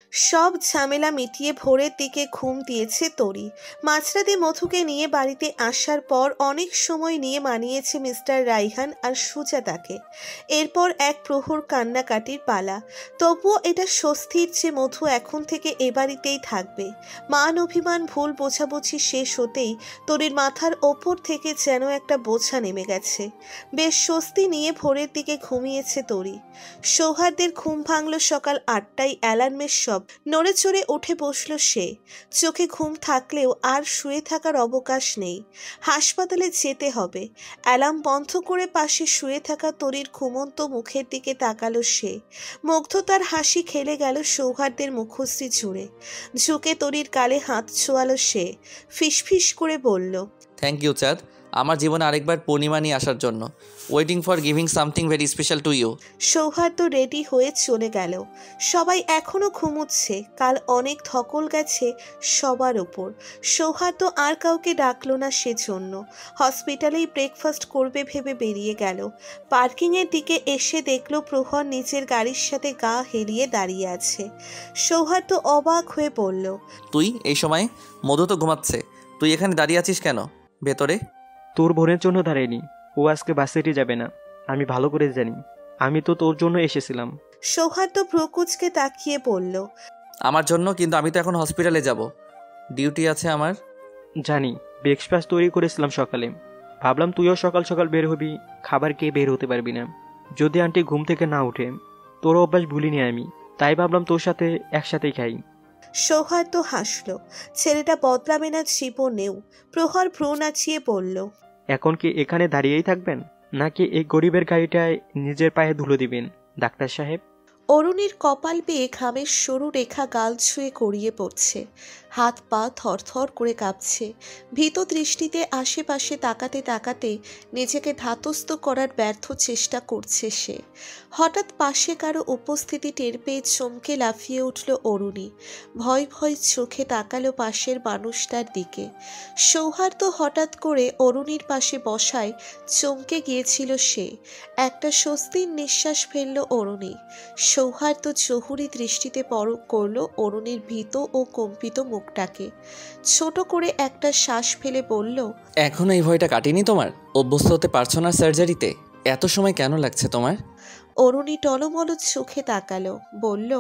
সব ঝামেলা মিটিয়ে ভোরের দিকে ঘুম দিয়েছে তরি। মাঝরাতে মধুকে নিয়ে বাড়িতে আসার পর অনেক সময় নিয়ে মানিয়েছে মিস্টার রাইহান আর সুজাতাকে। এরপর এক প্রহর কান্নাকাটির পালা। তবুও এটা স্বস্তির যে মধু এখন থেকে এ বাড়িতেই থাকবে। মান অভিমান ভুল বোঝাবুঝি শেষ হতেই তরির মাথার ওপর থেকে যেন একটা বোঝা নেমে গেছে। বেশ স্বস্তি নিয়ে ভোরের দিকে ঘুমিয়েছে তরি। সৌহার্দের ঘুম ভাঙল সকাল ৮টায় অ্যালার্মের শব্দ। নড়ে চড়ে উঠে বসল সে। চোখে ঘুম থাকলেও আর শুয়ে থাকার অবকাশ নেই। হাসপাতালে যেতে হবে। অ্যালার্ম বন্ধ করে পাশে শুয়ে থাকা তরির ঘুমন্ত মুখের দিকে তাকালো সে। মুগ্ধতার হাসি খেলে গেল সৌহার্দের মুখশ্রী জুড়ে। ঝুঁকে তরির গালে হাত ছোঁয়ালো সে। ফিসফিস করে বলল, থ্যাংক ইউ চাঁদ, আমার জীবনে আরেকবার পূর্ণিমা নিয়ে আসার জন্য। Waiting for giving something very special to you. Sauharda ready হয়ে চলে গেল। সবাই এখনো ঘুমুচ্ছে। কাল অনেক ধকল গেছে সবার ওপর। সৌহার্দ্য আর কাউকে ডাকলো না সেজন্য। হসপিটালেই ব্রেকফাস্ট করবে ভেবে বেরিয়ে গেল। পার্কিংয়ের দিকে এসে দেখল প্রহর নিজের গাড়ির সাথে গা হেলিয়ে দাঁড়িয়ে আছে। সৌহার্দ্য অবাক হয়ে বলল, তুই এই সময়? মধু তো ঘুমাচ্ছে, তুই এখানে দাঁড়িয়ে আছিস কেন? ভেতরে তোর বোনের জন্য দাঁড়ায়নি, ও আজকে বাসেটি যাবে না। আমি ভালো করে জানি, আমি তো তোর জন্য এসেছিলাম। সৌহার্দ্য ভ্রুকুচকে তাকিয়ে বলল, আমার জন্য? কিন্তু আমি তো এখন হসপিটালে যাব, ডিউটি আছে আমার। জানি, ব্রেকফাস্ট তৈরি করেছিলাম সকালে। ভাবলাম তুইও সকাল সকাল বের হবি, খাবার খেয়ে বের হতে পারবি না যদি আন্টি ঘুম থেকে না উঠে। তোর অভ্যাস ভুলিনি আমি, তাই ভাবলাম তোর সাথে একসাথেই খাই। সৌহার্দ্য হাসল। ছেলেটা বদলাবে না জীবনেও। প্রহর ভ্রু নাচিয়ে বলল, এখন কি এখানে দাঁড়িয়েই থাকবেন, নাকি এই গরিবের গাড়িটায় নিজের পায়ে ধুলো দিবেন ডাক্তার সাহেব? অরুণীর কপাল বেয়ে ঘামের সরু রেখা গাল ছুঁয়ে গড়িয়ে পড়ছে। হাত পা থরথর করে কাঁপছে। ভীত দৃষ্টিতে আশেপাশে তাকাতে তাকাতে নিজেকে ধাতস্থ করার ব্যর্থ চেষ্টা করছে সে। হঠাৎ পাশে কারো উপস্থিতি টের পেয়ে চমকে লাফিয়ে উঠল অরুণী। ভয় ভয় চোখে তাকালো পাশের মানুষটার দিকে। সৌহার্দ্য হঠাৎ করে অরুণীর পাশে বসায় চমকে গিয়েছিল সে। একটা স্বস্তির নিঃশ্বাস ফেলল অরুণী। সৌহার্দ্য জহুরি দৃষ্টিতে পরখ করল অরুণীর ভীত ও কম্পিত মুখটাকে। ছোট করে একটা শ্বাস ফেলে বলল, এখনো এই ভয়টা কাটেনি তোমার? অভ্যস্ত হতে পারছো না সার্জারিতে? এত সময় কেন লাগছে তোমার? অরুণী টলমল চোখে তাকালো, বলল,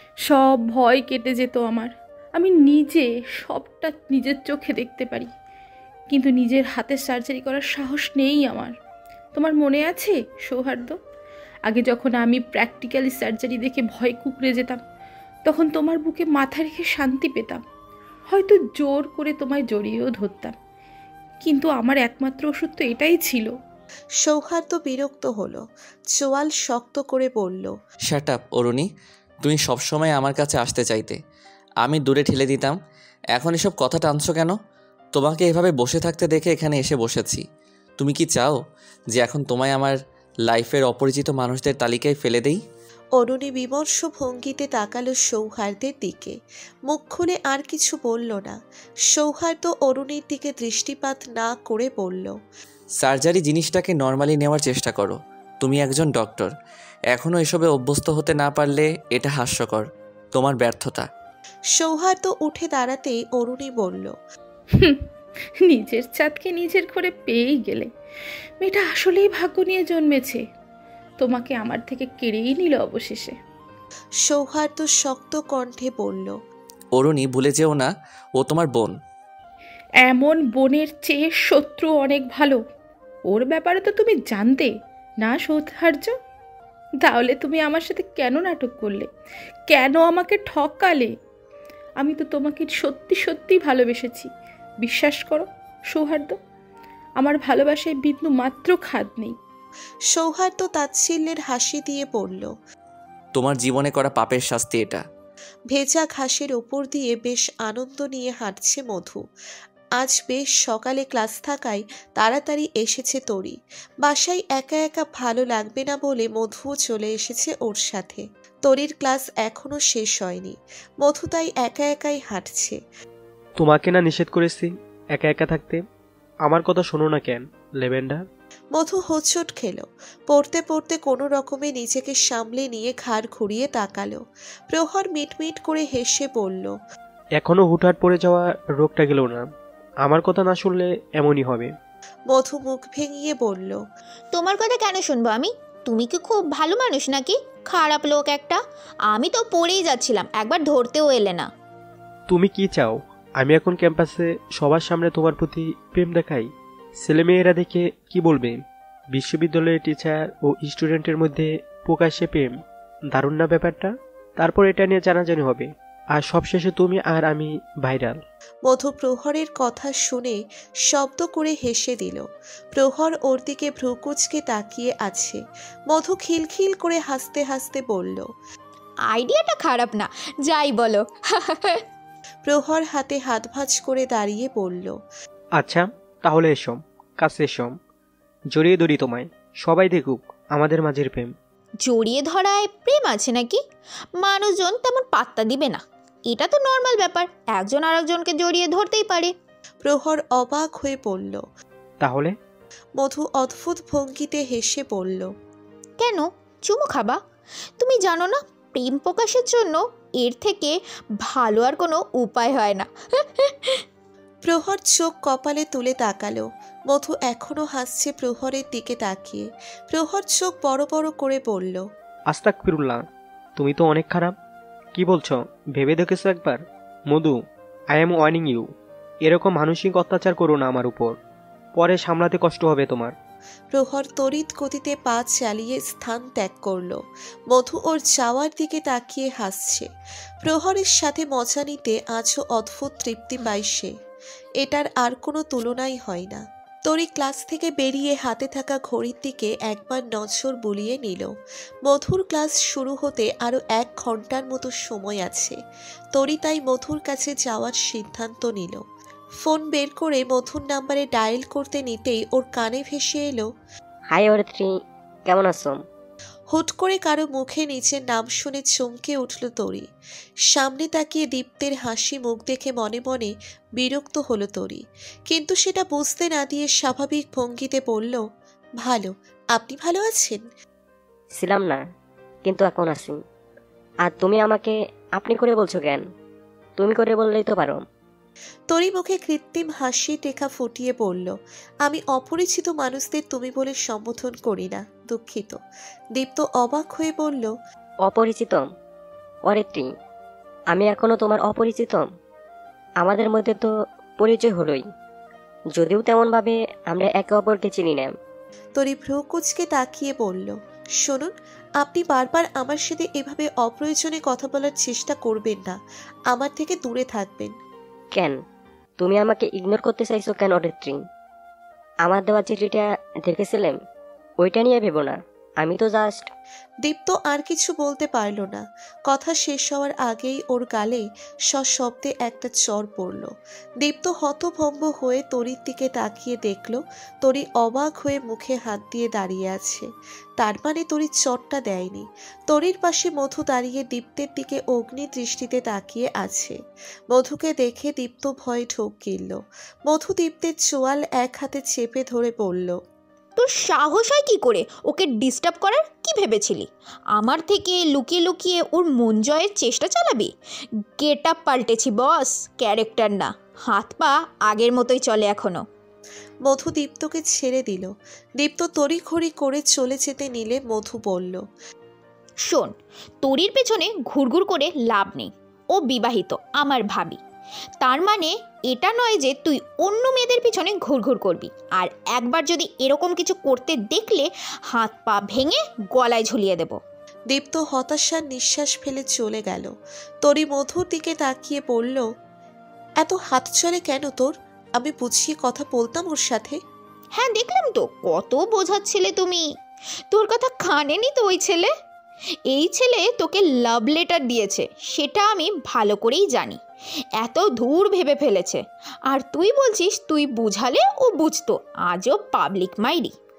সব ভয় কেটে যেত আমার। আমি নিজে সবটা নিজের চোখে দেখতে পারি, কিন্তু নিজের হাতে সার্জারি করার সাহস নেই আমার। তোমার মনে আছে সৌহার্দ্য, আগে যখন আমি প্র্যাকটিক্যালি সার্জারি দেখে ভয় কুঁকড়ে যেতাম, তখন তোমার বুকে মাথা রেখে শান্তি পেতাম। হয়তো জোর করে তোমায় জড়িয়েও ধরতাম, কিন্তু আমার একমাত্র ওষুধ তো এটাই ছিল। সৌহার্দ্য বিরক্ত হলো। চোয়াল শক্ত করে বলল, শাট আপ অরুণী, তুমি সবসময় আমার কাছে আসতে চাইতে, আমি দূরে ঠেলে দিতাম। এখন এসব কথা টানছো কেন? তোমাকে এভাবে বসে থাকতে দেখে এখানে এসে বসেছি। তুমি কি চাও যে এখন তোমায় আমার লাইফের অপরিচিত মানুষদের তালিকায় ফেলে দেই? অরুণী বিমর্ষ ভঙ্গিতে তাকালো সৌহার্দ্যের দিকে। মুখ খুলে আর কিছু বলল না। সৌহার্দ্য অরুণীর দিকে দৃষ্টিপাত না করে বলল, সার্জারি জিনিসটাকে নর্মালি নেওয়ার চেষ্টা করো। তুমি একজন ডক্টর, এখনও এসবে অভ্যস্ত হতে না পারলে এটা হাস্যকর, তোমার ব্যর্থতা। সৌহার্দ্য উঠে দাঁড়াতেই অরুণী বলল, নিজের চাঁদকে নিজের করে পেয়েই গেলে। মেয়েটা আসলেই ভাগ্য নিয়ে জন্মেছে, তোমাকে আমার থেকে কেড়েই নিল অবশেষে। সৌহার্দ্য শক্ত কণ্ঠে বলল, অরুণী, ভুলে যেও না ও তোমার বোন। এমন বোনের চেয়ে শত্রু অনেক ভালো। ওর ব্যাপারে তো তুমি জানতে না সৌহার্য? তাহলে তুমি আমার সাথে কেন নাটক করলে, কেন আমাকে ঠকালে? আমি তো তোমাকে সত্যি সত্যি ভালোবেসেছি। বিশ্বাস করো সৌহার্দ্য, আমার ভালোবাসায় বিন্দু মাত্র খাদ নেই। সৌহার্দ্য তাচ্ছিল্যের হাসি দিয়ে বলল, তোমার জীবনে করা পাপের শাস্তি এটা। ভেজা ঘাসের ওপর দিয়ে বেশ আনন্দ নিয়ে হাঁটছে মধু। আজ বেশ সকালে ক্লাস থাকায় তাড়াতাড়ি এসেছে তরি। বাসায় একা একা ভালো লাগবে না বলে মধুও চলে এসেছে ওর সাথে। তরির ক্লাস এখনো শেষ হয়নি। মধু তাই একা একাই হাঁটছে। তোমাকে না নিষেধ করেছি একা একা থাকতে? আমার কথা শোনো না কেন লেভেন্ডার? মধু হোঁচট খেলো। পড়তে পড়তে কোনো রকমে নিজেকে সামলে নিয়ে ঘাড় ঘুরিয়ে তাকালো। প্রহর মিটমিট করে হেসে বলল, এখনো হুটহাট পড়ে যাওয়া রোগটা গেল না। আমার কথা না শুনলে এমনই হবে। মধু মুখ ভেঙিয়ে বলল, তোমার কথা কেন শুনবো আমি? তুমি কি খুব ভালো মানুষ নাকি? খারাপ লোক একটা। আমি তো পড়েই যাচ্ছিলাম, একবার ধরতেও এলে না। তুমি কি চাও আমি এখন ক্যাম্পাসে সবার সামনে তোমার প্রতি প্রেম দেখাই? ছেলেমেয়েরা দেখে কি বলবে? বিশ্ববিদ্যালয়ের টিচার ও স্টুডেন্টের মধ্যে প্রকাশ্যে প্রেম, দারুণ না ব্যাপারটা? তারপর এটা নিয়ে জানাজানি হবে, আর সবশেষে তুমি আর আমি ভাইরাল। মধু প্রহরের কথা শুনে শব্দ করে হেসে দিল। প্রহর ওর দিকে ভ্রুকুচকে তাকিয়ে আছে। মধু খিলখিল করে হাসতে হাসতে বলল, আইডিয়াটা খারাপ না, যাই বলো। প্রহর হাতে হাত ভাঁজ করে দাঁড়িয়ে বলল, আচ্ছা তাহলে এসো, কাছে এসো, জড়িয়ে ধরি তোমায়, সবাই দেখুক আমাদের মাঝের প্রেম। জড়িয়ে ধরায় প্রেম আছে নাকি? মানুষজন তেমন পাত্তা দিবে না, এটা তো নর্মাল ব্যাপার। একজন আরেকজনকে জড়িয়ে ধরতেই পারে। প্রহর অবাক হয়ে বলল। তাহলে? মধু অদ্ভুত ভঙ্গিতে হেসে বলল, কেন চুমু খাবা? তুমি জানো না, প্রেম প্রকাশের জন্য এর থেকে ভালো আর কোনো উপায় হয় না। প্রহর চোখ কপালে তুলে তাকালো। মধু এখনো হাসছে প্রহরের দিকে তাকিয়ে। প্রহর চোখ বড় বড় করে বলল, আস্তাগফিরুল্লাহ, তুমি তো অনেক খারাপ। কি বলছো ভেবে দেখেছো একবার? Madhu, I am warning you, এরকম মানসিক অত্যাচার করো না আমার উপর, পরে সামলাতে কষ্ট হবে তোমার। প্রহর তড়িৎ গতিতে পা চালিয়ে স্থান ত্যাগ করলো। মধু ওর যাওয়ার দিকে তাকিয়ে হাসছে। প্রহরের সাথে মজা নিতে আজও অদ্ভুত তৃপ্তি পায় সে। এটার আর কোনো তুলনাই হয় না। তরি ক্লাস থেকে বেরিয়ে হাতে থাকা ঘড়ির দিকে একবার নজর বুলিয়ে নিল। মধুর ক্লাস শুরু হতে আরও 1 ঘন্টার মতো সময় আছে। তরি তাই মধুর কাছে যাওয়ার সিদ্ধান্ত নিল। ফোন বের করে মধুর নাম্বারে ডায়াল করতে নিতেই ওর কানে ভেসে এলো, হাই অরিত্রী, কেমন আছো? হুট করে কারো মুখে নিজের নাম শুনে চমকে উঠল তরি। সামনে তাকিয়ে দীপ্তের হাসি মুখ দেখে মনে মনে বিরক্ত হলো তরি, কিন্তু সেটা বুঝতে না দিয়ে স্বাভাবিক ভঙ্গিতে বলল, ভালো, আপনি ভালো আছেন? ছিলাম না, কিন্তু এখন আছি। আর তুমি আমাকে আপনি করে বলছো কেন? তুমি করে বললেই তো পারো। তরি মুখে কৃত্রিম হাসি টেকা ফুটিয়ে বলল, আমি অপরিচিত মানুষদের তুমি বলে সম্বোধন করি না, দুঃখিত। দীপ্ত অবাক হয়ে বলল, অপরিচিত? অরিত্রী, আমি এখনো তোমার অপরিচিত? আমাদের মধ্যে তো পরিচয় হলোই, যদিও তেমনভাবে আমরা একে অপরকে চিনি না। তরি ভ্রু কুচকে তাকিয়ে বলল, শুনুন, আপনি বারবার আমার সাথে এভাবে অপ্রয়োজনে কথা বলার চেষ্টা করবেন না, আমার থেকে দূরে থাকবেন। কেন তুমি আমাকে ইগনোর করতে চাইছো কেন অরিত্রী? আমার দেওয়া চিঠিটা দেখেছিলেন, ওইটা নিয়ে ভেবো না, আমি তো জাস্ট। দীপ্ত আর কিছু বলতে পারল না। কথা শেষ হওয়ার আগেই ওর গালে সশব্দে একটা চড় পড়ল। দীপ্ত হতভম্ব হয়ে তরির দিকে তাকিয়ে দেখল তরি অবাক হয়ে মুখে হাত দিয়ে দাঁড়িয়ে আছে। তার মানে তরি চড়টা দেয়নি। তরির পাশে মধু দাঁড়িয়ে দীপ্তের দিকে অগ্নি দৃষ্টিতে তাকিয়ে আছে। মধুকে দেখে দীপ্ত ভয়ে ঢোক গিলল। মধু দীপ্তের চোয়াল এক হাতে চেপে ধরে বলল, তোর সাহস হয় কি করে ওকে ডিস্টার্ব করার? কি ভেবেছিলি আমার থেকে লুকিয়ে লুকিয়ে ওর মন জয়ের চেষ্টা চালাবি? গেট আপ পাল্টেছি বস, ক্যারেক্টার না। হাত পা আগের মতোই চলে এখনো। মধু দীপ্তকে ছেড়ে দিল। দীপ্ত তড়িঘড়ি করে চলে যেতে নিলে মধু বলল, শোন, তোরির পেছনে ঘুরঘুর করে লাভ নেই। ও বিবাহিত, আমার ভাবি। তার মানে এটা নয় যে তুই অন্য মেয়েদের পিছনে ঘুরঘুর করবি। আর একবার যদি এরকম কিছু করতে দেখলে হাত পা ভেঙে গলায় ঝুলিয়ে দেব। দীপ্ত হতাশার নিঃশ্বাস ফেলে চলে গেল। তরি মধুর দিকে তাকিয়ে বলল, এত হাত চলে কেন তোর? আমি বুঝিয়ে কথা বলতাম ওর সাথে। হ্যাঁ দেখলাম তো, কত বোঝাচ্ছিলে তুমি। তোর কথা কানেনি তো ওই ছেলে। এই ছেলে তোকে লাভ লেটার দিয়েছে, সেটা আমি ভালো করেই জানি। এত দূর ভেবে ফেলেছে। আর তুই বলছিস তুই বুঝালে ও বুঝতো। আজও পাবলিক মাইরি।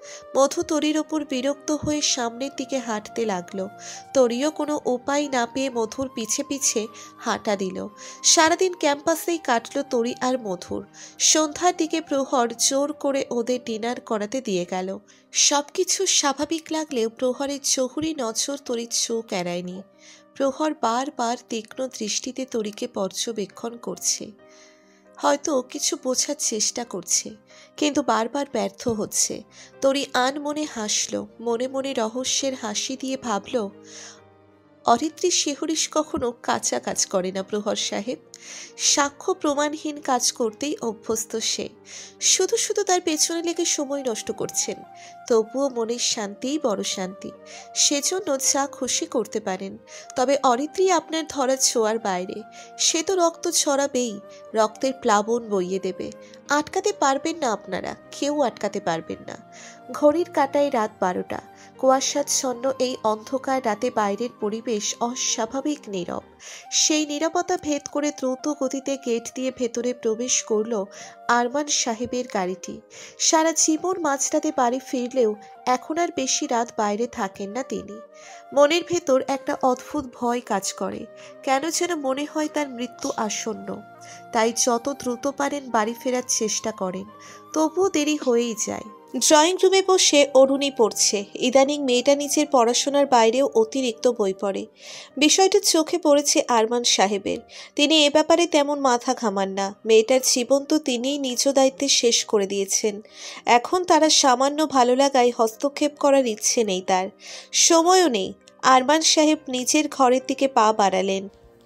মধু তরির ওপর বিরক্ত হয়ে সামনের দিকে হাঁটতে লাগলো। তরিও কোনো উপায় না পেয়ে মধুর পিছে পিছে হাঁটা দিল। সারাদিন ক্যাম্পাসেই কাটলো তরি আর মধুর। সন্ধ্যার দিকে প্রহর জোর করে ওদের ডিনার করাতে দিয়ে গেল। সবকিছু স্বাভাবিক লাগলেও প্রহরের চহুরি নজর তরির চোখ এড়ায়নি। প্রহর বারবার তীক্ষ্ণ দৃষ্টিতে তরিকে পর্যবেক্ষণ করছে। হয়তো কিছু বোঝার চেষ্টা করছে, কিন্তু বারবার ব্যর্থ হচ্ছে। তরি আনমনে হাসল, মনে মনে রহস্যের হাসি দিয়ে ভাবল, অরিত্রী শিহরিশ কখনো কাঁচা কাজ করে না প্রহর সাহেব। সাক্ষ্য প্রমাণহীন কাজ করতেই অভ্যস্ত সে। শুধু শুধু তার পেছনে লেগে সময় নষ্ট করছেন। তবুও মনের শান্তিই বড় শান্তি। সেজন্য যা খুশি করতে পারেন। তবে অরিত্রী আপনার ধরা ছোঁয়ার বাইরে। সে তো রক্ত ছড়াবেই, রক্তের প্লাবন বইয়ে দেবে। আটকাতে পারবেন না আপনারা, কেউ আটকাতে পারবেন না। ঘড়ির কাঁটায় রাত 12টা। কুয়াশাচ্ছন্ন এই অন্ধকার রাতে বাইরের পরিবেশ অস্বাভাবিক নীরব। সেই নীরবতা ভেদ করে দ্রুত গতিতে গেট দিয়ে ভেতরে প্রবেশ করল আরমান সাহেবের গাড়িটি। সারা জীবন মাঝরাতে বাড়ি ফিরলেও এখন আর বেশি রাত বাইরে থাকেন না তিনি। মনের ভেতর একটা অদ্ভুত ভয় কাজ করে। কেন যেন মনে হয় তার মৃত্যু আসন্ন। তাই যত দ্রুত পারেন বাড়ি ফেরার চেষ্টা করেন, তবুও দেরি হয়েই যায়। ড্রয়িং রুমে বসে অরুণী পড়ছে। ইদানিং মেয়েটা নিজের পড়াশোনার বাইরেও অতিরিক্ত বই পড়ে। বিষয়টা চোখে পড়েছে আরমান সাহেবের। তিনি এ ব্যাপারে তেমন মাথা ঘামান না। মেয়েটার জীবন তো তিনিই নিজ দায়িত্বে শেষ করে দিয়েছেন। এখন তারা সামান্য ভালো লাগায় হস্তক্ষেপ করার ইচ্ছে নেই তার, সময়ও নেই। আরমান সাহেব নিজের ঘরের দিকে পা বাড়ালেন।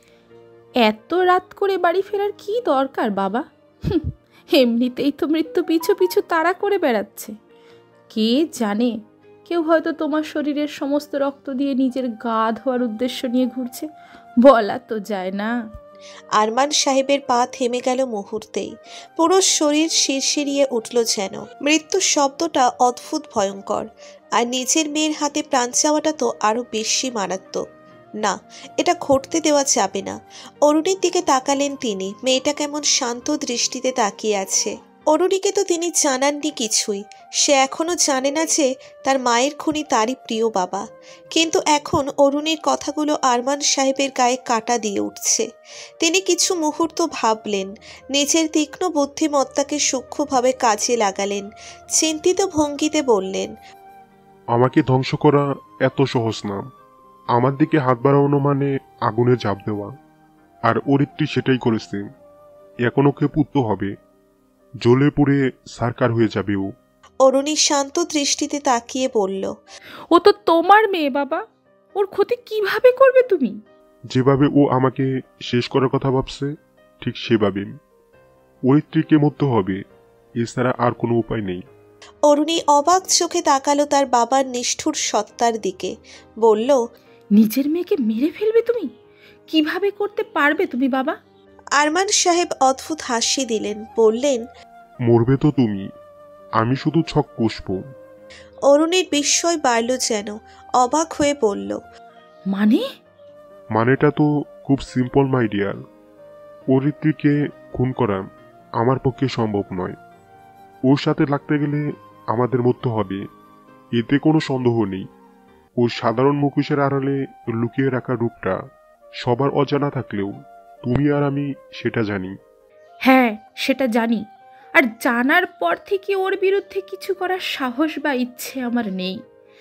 এত রাত করে বাড়ি ফেরার কি দরকার বাবা? এমনিতেই তো মৃত্যু পিছু পিছু তাড়া করে বেড়াচ্ছে। কে জানে, কেউ হয়তো তোমার শরীরের সমস্ত রক্ত দিয়ে নিজের গা ধোয়ার উদ্দেশ্য নিয়ে ঘুরছে, বলা তো যায় না। আরমান সাহেবের পা থেমে গেল মুহূর্তেই। পুরো শরীর শিরশিরিয়ে উঠল যেন। মৃত্যু শব্দটা অদ্ভুত ভয়ঙ্কর, আর নিজের মেয়ের হাতে প্রাণ চাওয়াটা তো আরো বেশি মারাত্মক। না, এটা ঘটতে দেওয়া যাবে না। অরুণীর দিকে তাকালেন তিনি। মেয়েটা কেমন শান্ত দৃষ্টিতে তাকিয়ে আছে। অরুণীকে তো তিনি জানাননি কিছুই। সে এখনো জানে না যে তার মায়ের খুনি তারই প্রিয় বাবা। কিন্তু এখন অরুণীর কথাগুলো আরমান সাহেবের গায়ে কাঁটা দিয়ে উঠছে। তিনি কিছু মুহূর্ত ভাবলেন, নিজের তীক্ষ্ণ বুদ্ধিমত্তাকে সূক্ষ্মভাবে কাজে লাগালেন। চিন্তিত ভঙ্গিতে বললেন, আমাকে ধ্বংস করা এত সহজ না। আমার দিকে হাত বাড়ানো মানে আগুনে ঝাঁপ দেওয়া, আর অরিত্রী সেটাই করেছে। এখন ওকে পুত্র হবে, জ্বলে পুড়ে সারকার হয়ে যাবে ও। অরুণী শান্ত দৃষ্টিতে তাকিয়ে বলল, ও তো তোমার মেয়ে বাবা, ওর ক্ষতি কিভাবে করবে তুমি? যেভাবে ও আমাকে শেষ করার কথা ভাবছে, ঠিক সেভাবে অরিত্রীকে মরতে হবে, এছাড়া আর কোনো উপায় নেই। অরুণী অবাক চোখে তাকালো তার বাবার নিষ্ঠুর সত্তার দিকে। বলল, নিজের মেয়েকে মেরে ফেলবে তুমি? কিভাবে করতে পারবে তুমি বাবা? আরমান সাহেব অদ্ভুত হাসি দিলেন। বললেন, মরবে তো তুমি, আমি শুধু ছক কষব। অরুণীর বিস্ময় বাড়ল যেন। অবাক হয়ে বলল, মানে? মানেটা তো খুব সিম্পল মাই ডিয়ার। অরিত্রীকে খুন করা আমার পক্ষে সম্ভব নয়। ওর সাথে লাগতে গেলে আমাদের মরতে হবে, এতে কোনো সন্দেহ নেই। ওর সাধারণ মুখোশের আড়ালে লুকিয়ে রাখা রূপটা সবার অজানা থাকলেও তুমি আর আমি সেটা জানি। হ্যাঁ, সেটা জানি। আর জানার পর থেকে ওর বিরুদ্ধে কিছু করার সাহস বা ইচ্ছে আমার নেই।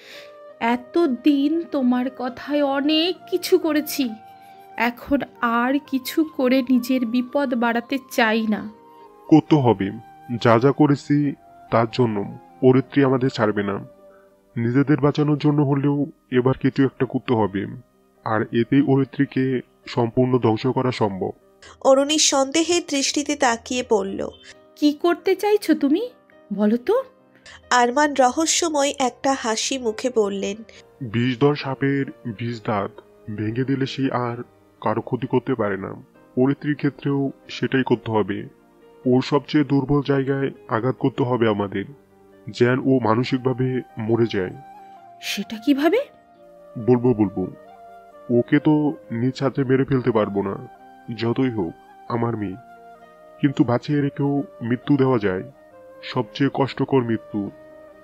এতদিন তোমার কথায় অনেক কিছু করেছি, এখন আর কিছু করে নিজের বিপদ বাড়াতে চাই না। করতে হবে, যা যা করেছি তার জন্য অরিত্রী আমাদের ছাড়বে না। নিজেদের বাঁচানোর জন্য হলেও এবার কিছু একটা করতে হবে, আর এতেই অরিত্রীকে সম্পূর্ণ ধ্বংস করা সম্ভব। অরুণী সন্দেহের দৃষ্টিতে তাকিয়ে বলল, কি করতে চাইছো তুমি, বলো তো? আরমান রহস্যময় একটা হাসি মুখে বললেন, বিষধর সাপের বিষ দাঁত ভেঙে দিলে সে আর কারো ক্ষতি করতে পারে না। অরিত্রীর ক্ষেত্রেও সেটাই করতে হবে। ওর সবচেয়ে দুর্বল জায়গায় আঘাত করতে হবে আমাদের, যেন ও মানসিকভাবে মরে যায়। সেটা কিভাবে? বলবো, ওকে তো নিজ হাতে মেরে ফেলতে পারবো না, যতই হোক আমার মেয়ে। কিন্তু বাঁচিয়ে রেখেও মৃত্যু দেওয়া যায়, সবচেয়ে কষ্টকর মৃত্যু।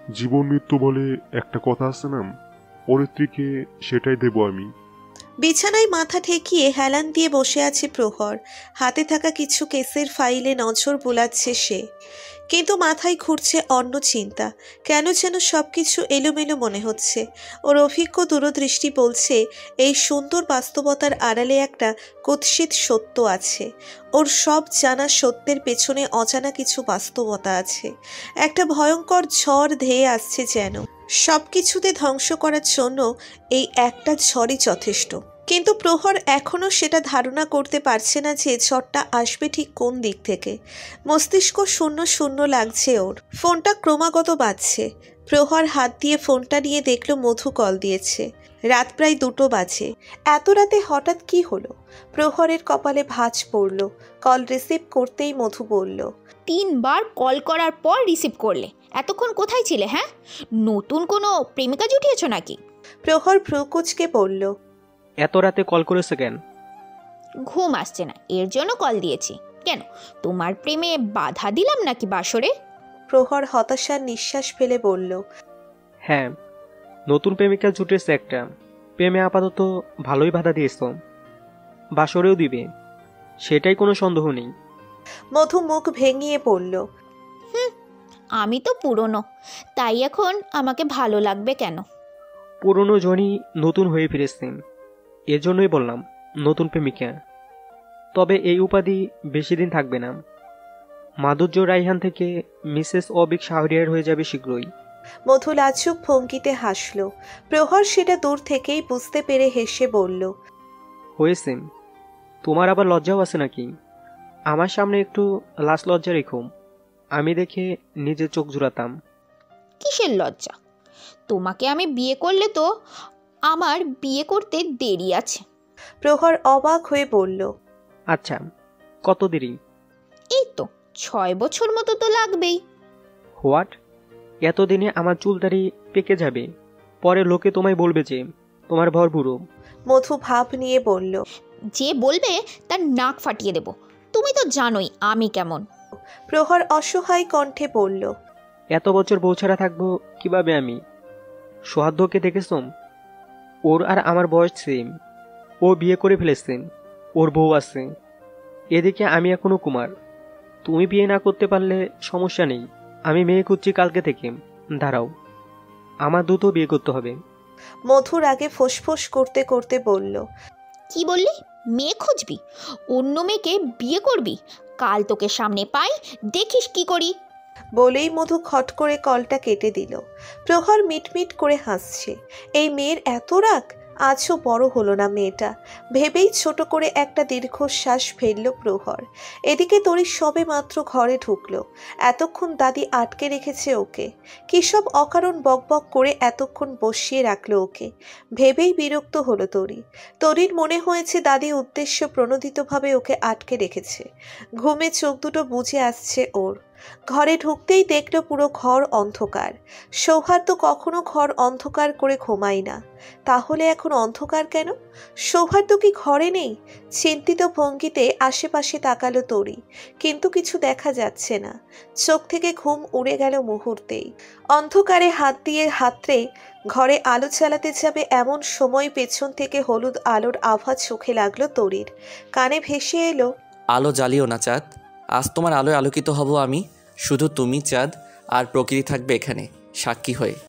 জীবন মৃত্যু বলে একটা কথা আছে না, অরিত্রীকে সেটাই দেব আমি। বিছানায় মাথা ঠেকিয়ে হেলান দিয়ে বসে আছে প্রহর। হাতে থাকা কিছু কেসের ফাইলে নজর বুলাচ্ছে সে, কিন্তু মাথায় ঘুরছে অন্য চিন্তা। কেন যেন সবকিছু এলোমেলো মনে হচ্ছে। ওর অভিজ্ঞ দূরদৃষ্টি বলছে এই সুন্দর বাস্তবতার আড়ালে একটা কুৎসিত সত্য আছে। ওর সব জানা সত্যের পেছনে অজানা কিছু বাস্তবতা আছে। একটা ভয়ঙ্কর ঝড় ধেয়ে আসছে যেন। সব কিছুতে ধ্বংস করার জন্য এই একটা ঝড়ই যথেষ্ট। কিন্তু প্রহর এখনও সেটা ধারণা করতে পারছে না যে ঝড়টা আসবে ঠিক কোন দিক থেকে। মস্তিষ্ক শূন্য শূন্য লাগছে ওর। ফোনটা ক্রমাগত বাজছে। প্রহর হাত দিয়ে ফোনটা নিয়ে দেখল মধু কল দিয়েছে। রাত প্রায় 2টো বাজে। এত রাতে হঠাৎ কি হলো? প্রহরের কপালে ভাঁজ পড়ল। কল রিসিভ করতেই মধু বলল, 3বার কল করার পর রিসিভ করলে? এতক্ষণ কোথায় ছিলে? হ্যাঁ, নতুন কোনো প্রেমিকা জুটিয়েছ নাকি? প্রহর ভ্রুকুচকে বলল, এত রাতে কল করেছে কেন? ঘুম আসছে না, এর জন্য কল দিয়েছি। কেন, তোমার প্রেমে বাধা দিলাম নাকি বাসরে? প্রহর হতাশার নিঃশ্বাস ফেলে বলল, হ্যাঁ, নতুন প্রেমিকা জুটেছে একটা। প্রেমে আপাতত ভালোই বাধা দিয়েছ, বাসরেও দিবে, সেটাই কোনো সন্দেহ নেই। মধু মুখ ভেঙিয়ে বলল, আমি তো পুরনো, তাই এখন আমাকে ভালো লাগবে কেন? পুরনো জনই নতুন হয়ে ফিরেছেন, এজন্যই বললাম নতুন প্রেমিকা। তবে এই উপাধি বেশি দিন থাকবে না। মাধুর্য রাইহান থেকে মিসেস অবিক শাহরিয়ার হয়ে যাবে শীঘ্রই। মধু লাজুক ভঙ্গিতে হাসল। প্রহর সেটা দূর থেকেই বুঝতে পেরে হেসে বলল, হয়েছে? তোমার আবার লজ্জাও আছে নাকি? আমার সামনে একটু লাজ লজ্জা রেখো, আমি দেখে নিজে চোখ জুড়াতাম। কিসের লজ্জা? তোমাকে আমি বিয়ে করলে তো আমার বিয়ে করতে দেরি আছে। প্রহর অবাক হয়ে বলল, আচ্ছা, কত দেরি? এই তো 6 বছর মতো তো লাগবেই। হোয়াট? এতদিনে আমার চুলদারি পেকে যাবে, পরে লোকে তোমায় বলবে যে তোমার ভর বুড়ো। মধু ভাব নিয়ে বলল, যে বলবে তার নাক ফাটিয়ে দেব। তুমি তো জানোই আমি কেমন। প্রহর অসহায় কণ্ঠে বলল, এত বছর বউ ছাড়া থাকবো কিভাবে আমি? সৌহার্দ্যকে দেখেছম? ওর আর আমার বয়স সেম। ও বিয়ে করে ফেলেছেন, ওর বউ আছে। এদিকে আমি এখনো কুমার। তুমি বিয়ে না করতে পারলে সমস্যা নেই, আমি মেয়ে খুঁজছি কালকে থেকে। দাঁড়াও, আমার দ্রুত বিয়ে করতে হবে। মধুর আগে ফোঁসফোঁস করতে করতে বলল, কি বললি? মেয়ে খুঁজবি? অন্য মেয়েকে বিয়ে করবি? কাল তোকে সামনে পাই, দেখিস কি করি। বলেই মধু খট করে কলটা কেটে দিল। প্রহর মিটমিট করে হাসছে। এই মেয়ের এত রাগ, আজও বড় হলো না মেয়েটা ভেবেই ছোট করে একটা দীর্ঘশ্বাস ফেলল প্রহর। এদিকে তরি সবে মাত্র ঘরে ঢুকলো। এতক্ষণ দাদি আটকে রেখেছে ওকে। কি সব অকারণ বকবক করে এতক্ষণ বসিয়ে রাখলো ওকে। ভেবেই বিরক্ত হলো তরির মনে হয়েছে দাদি উদ্দেশ্য প্রণোদিতভাবে ওকে আটকে রেখেছে। ঘুমে চোখ দুটো বুজে আসছে ওর। ঘরে ঢুকতেই দেখল পুরো ঘর অন্ধকার। সৌহার্দ্য কখনো ঘর অন্ধকার করে ঘুমায় না, তাহলে এখন অন্ধকার কেন? সৌহার্দ্য কি ঘরে নেই? চিন্তিত ভঙ্গিতে আশেপাশে তাকালো তরি, কিন্তু কিছু দেখা যাচ্ছে না। চোখ থেকে ঘুম উড়ে গেল মুহূর্তেই। অন্ধকারে হাত দিয়ে হাতড়ে ঘরে আলো চালাতে যাবে এমন সময় পেছন থেকে হলুদ আলোর আভা চোখে লাগলো তরির। কানে ভেসে এলো, আলো জ্বালিও না চাঁদ, আজ তোমার আলোয় আলোকিত হব আমি। শুধু তুমি, চাঁদ আর প্রকৃতি থাকবে এখানে সাক্ষী হয়ে।